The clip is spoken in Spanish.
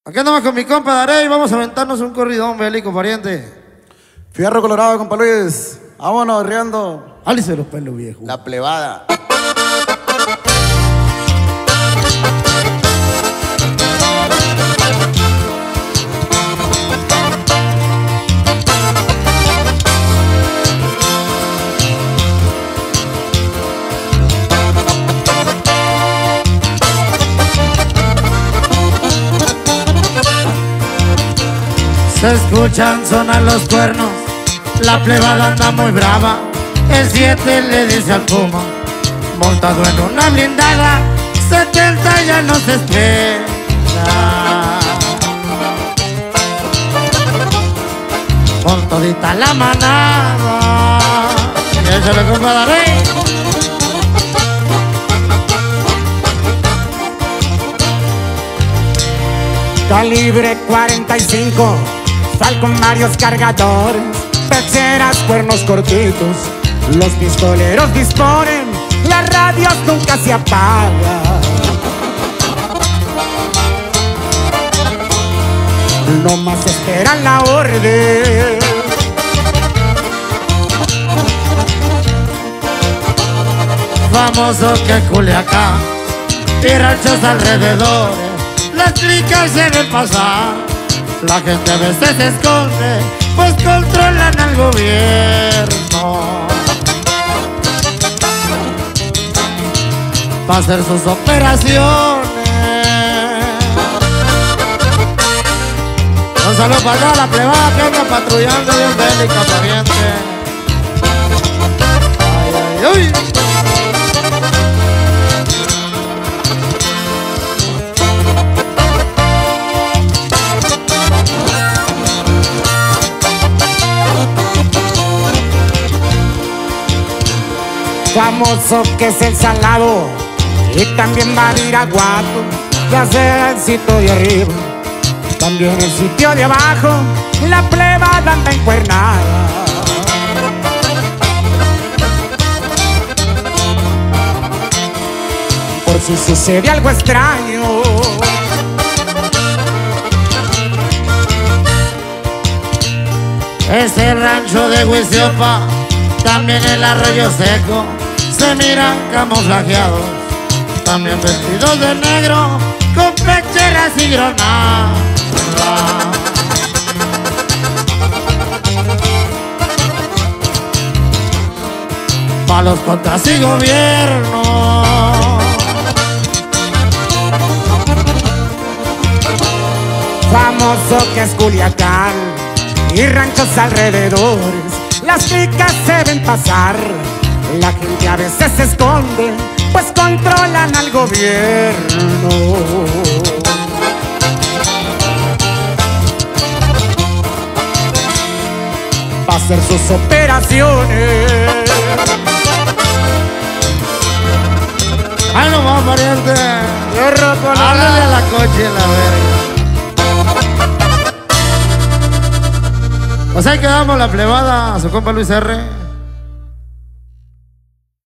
Aquí andamos con mi compa Darey, vamos a aventarnos un corridón bélico, pariente. Fierro Colorado, compa Luis. Vámonos, riendo. Álise los pelos, viejo. La plebada. Se escuchan sonar los cuernos, la plebada anda muy brava. El 7 le dice al Puma, montado en una blindada, 70 ya nos espera. Con todita la manada, y échale, compa Darey. Calibre 45, Falcon varios cargadores, peceras, cuernos cortitos. Los pistoleros disponen, las radios nunca se apagan. No más esperan la orden. Famoso que Culiacán y ranchos alrededores, las chicas se ven pasar. La gente a veces se esconde, pues controlan al gobierno para hacer sus operaciones. Un saludo para toda la plebada que anda patrullando bien bélica, pariente. Ay, ay, ay. Famoso que es el Salado y también va a Iraguato, ya sea el sitio de arriba, también el sitio de abajo, la plebada anda encuernada. Por si sucede algo extraño, ese rancho de Huiziopa, también el Arroyo Seco, se miran camuflajeados, también vestidos de negro, con pecheras y granadas. Pa' los contras y gobierno. famoso que es Culiacán y ranchos alrededores, las chicas se ven pasar, la gente a veces se esconde, pues controlan al gobierno. Pa' hacer sus operaciones. Ay, no más, pariente. Háblale a la coche, la verga. Pues ahí quedamos la plebada, a su compa Luis R.